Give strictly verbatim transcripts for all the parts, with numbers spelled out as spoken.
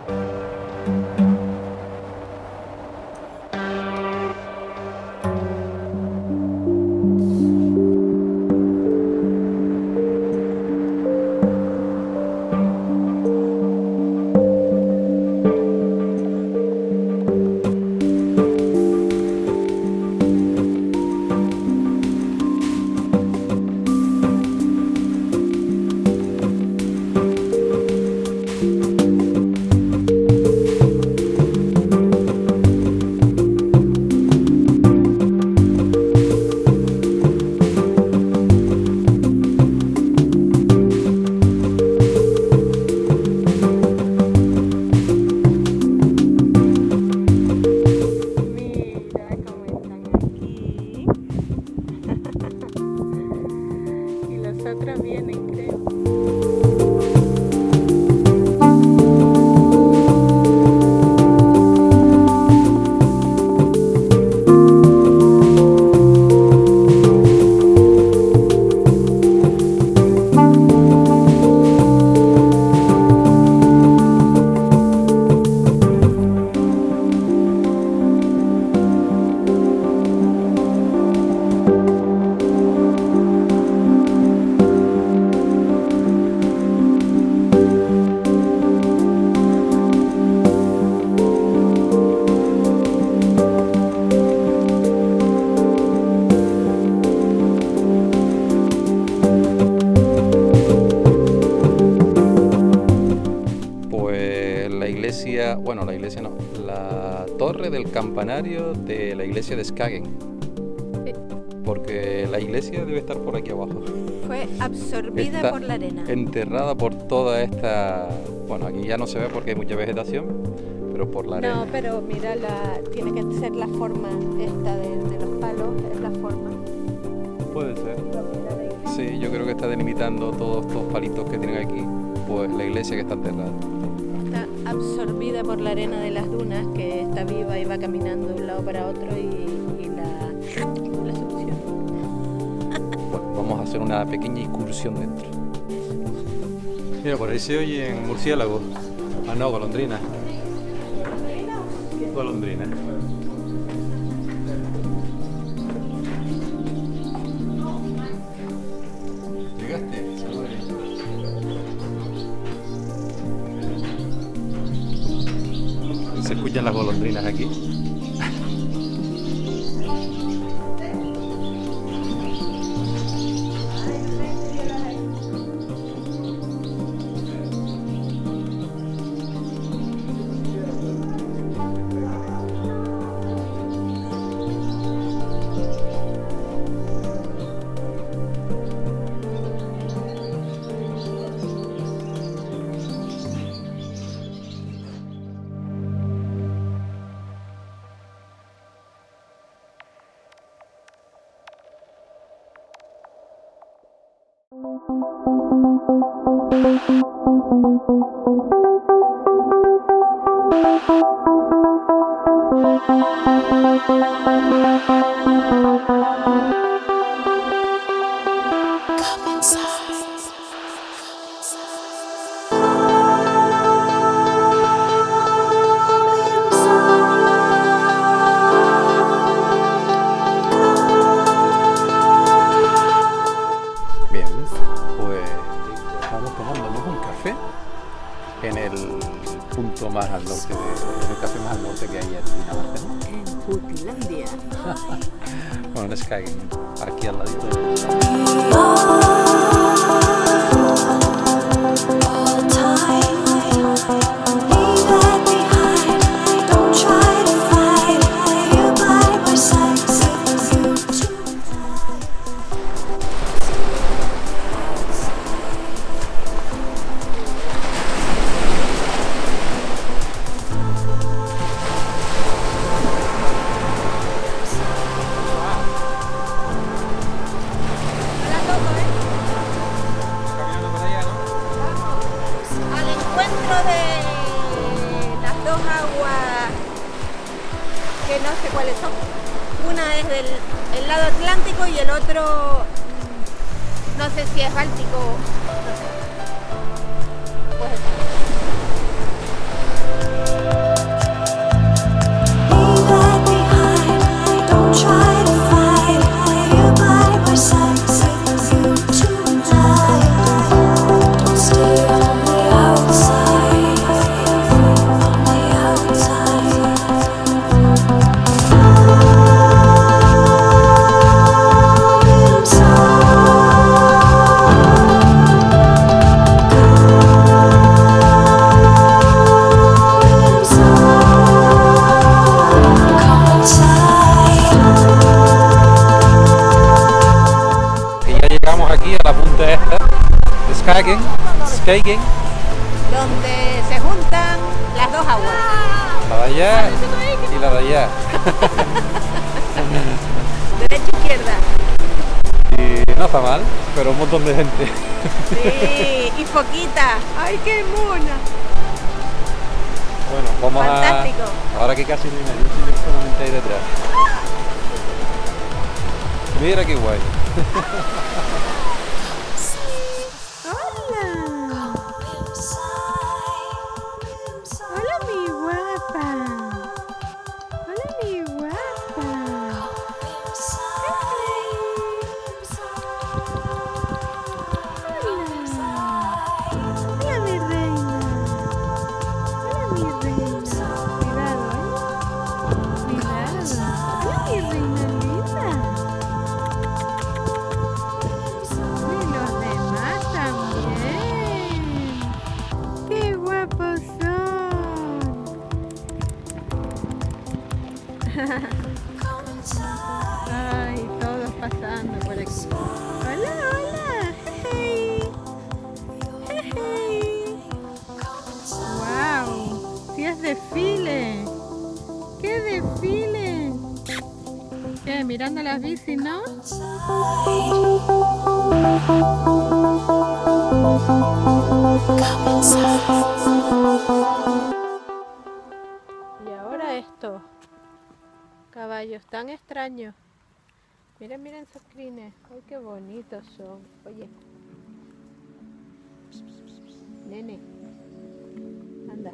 Bueno, la iglesia no, la torre del campanario de la iglesia de Skagen. Sí. Porque la iglesia debe estar por aquí abajo. Fue absorbida Está por la arena. Enterrada por toda esta... Bueno, aquí ya no se ve porque hay mucha vegetación, pero por la arena. No, pero mira, la, tiene que ser la forma esta de, de los palos, es la forma. Puede ser. Sí, yo creo que está delimitando todos estos palitos que tienen aquí, pues la iglesia que está enterrada. Está absorbida por la arena de las dunas, que está viva y va caminando de un lado para otro y, y la, la succiona. Bueno, vamos a hacer una pequeña incursión dentro. Mira, por ahí se oyen murciélagos. Ah, no, golondrinas. Golondrinas. ¿Llegaste? Se escuchan las golondrinas aquí. Bien, pues estamos tomándonos un café en el punto más al norte, de, el café más al norte que hay en Dinamarca, ¿no? En Jutlandia. Bueno, en Skagen, aquí al ladito. Que no sé cuáles son. Una es del el lado Atlántico y el otro no sé si es Báltico, no sé. Pues Skagen, donde se juntan las dos aguas. la de allá y la de allá. Derecha e izquierda. Y no está mal, pero un montón de gente. Sí, y foquita. ¡Ay, qué mona! Bueno, vamos Fantástico. a... Ahora que casi no hay nadie, estoy solamente ahí detrás. Mira qué guay. ¡Hola! ¡Hola, mi guapa! ¡Hola, mi guapa! ¡Hola! ¡Hola, mi reina! ¡Hola, mi reina! Cuidado, ¿eh? Cuidado. ¡Hola, mi reina linda! Y los demás también. ¡Qué guapos son! Ay, todos pasando por aquí. Hola, hola. Hey. Hey. Wow. Si es desfile. ¡Qué desfile! ¿Qué? Mirando las bicis, ¿no? Y ahora esto. Caballos tan extraños. Miren, miren esos crines. Ay, qué bonitos son. Oye. Nene. Anda.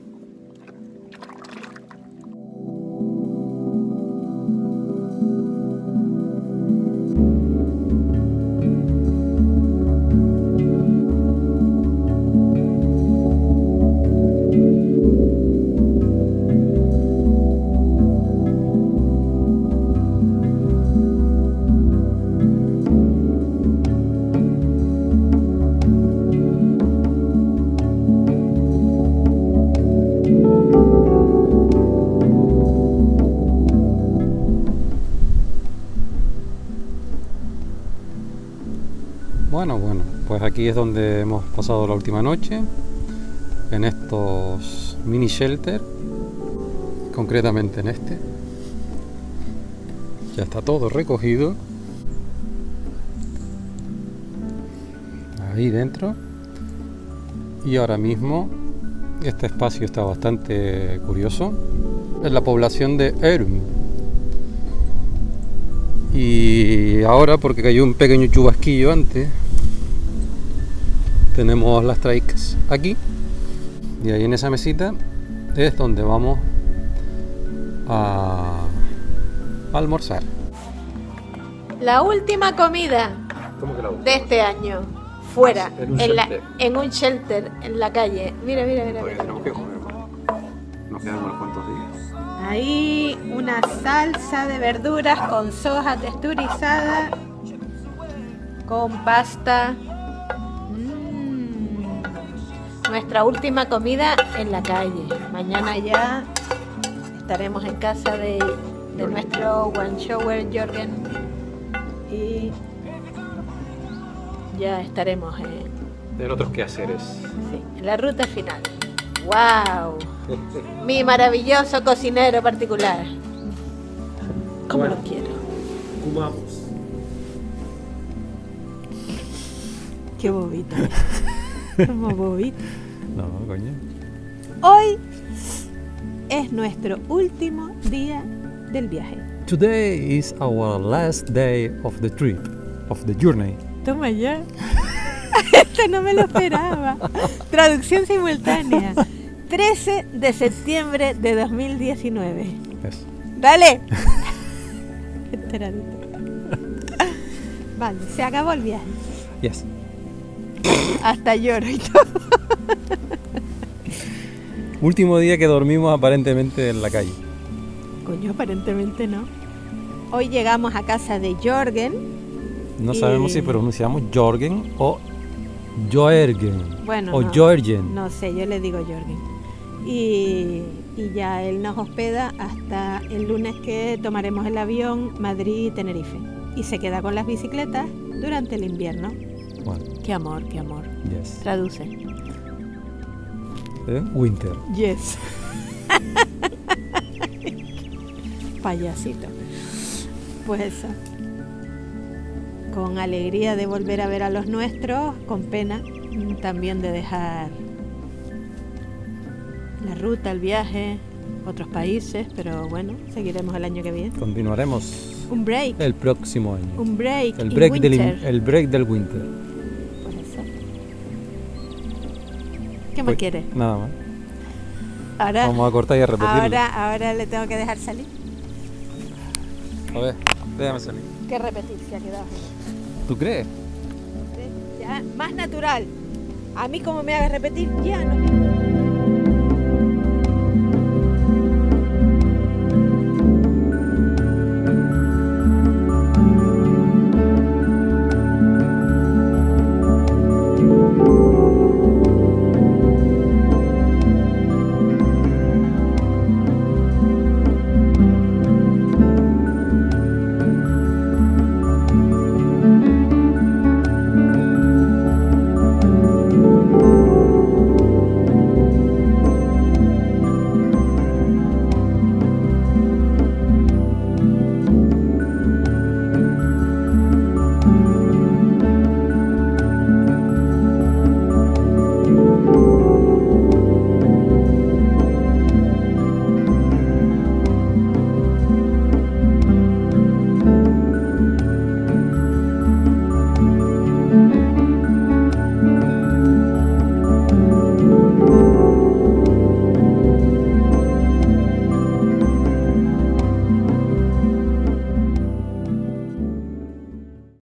Bueno, bueno, pues aquí es donde hemos pasado la última noche, en estos mini shelter, concretamente en este. Ya está todo recogido. Ahí dentro. Y ahora mismo este espacio está bastante curioso. Es la población de Erum. Y ahora, porque cayó un pequeño chubasquillo antes, tenemos las trikes aquí. Y ahí en esa mesita es donde vamos a almorzar. La última comida ¿Cómo que la última? de este año. Fuera, En un en, la, shelter. en un shelter, en la calle. Mira, mira, mira. Porque mira. tenemos que comer. Nos quedan unos cuantos días. Ahí una salsa de verduras con soja texturizada, con pasta. Mm. Nuestra última comida en la calle. Mañana ya estaremos en casa de, de nuestro one shower Jorgen y ya estaremos en, En otros quehaceres. sí, en la ruta final. ¡Wow! Mi maravilloso cocinero particular. ¿Cómo Bueno. lo quiero? Comamos. Qué bobito. Como bobito. No, coño. Hoy es nuestro último día del viaje. Today is our last day of the trip, of the journey. Toma ya. Esto no me lo esperaba. Traducción simultánea. trece de septiembre de dos mil diecinueve. Eso. ¡Dale! Esperadito. Vale, se acabó el viaje. Yes. Hasta lloro y todo. Último día que dormimos aparentemente en la calle. Coño, aparentemente no. Hoy llegamos a casa de Jorgen. No Y- sabemos si pronunciamos Jorgen o Joergen. Bueno, o no, Jorgen. no sé, yo le digo Jorgen. Y, y ya él nos hospeda hasta el lunes que tomaremos el avión Madrid-Tenerife. Y se queda con las bicicletas durante el invierno. Bueno, Qué amor, qué amor. yes. Traduce. ¿Eh? Winter. Yes. Payasito. Pues eso. Con alegría de volver a ver a los nuestros, con pena también de dejar la ruta, el viaje, otros países, pero bueno, seguiremos el año que viene. Continuaremos un break. El próximo año. Un break. El break, in del, winter. el break del winter. Por eso. ¿Qué más Pues, quieres? Nada más. Ahora, Vamos a cortar y a repetirlo. ahora, ahora le tengo que dejar salir. A ver, déjame salir. ¿Qué repetir? Se ha quedado. ¿Tú crees? Ya, más natural. A mí como me hagas repetir, ya no quiero.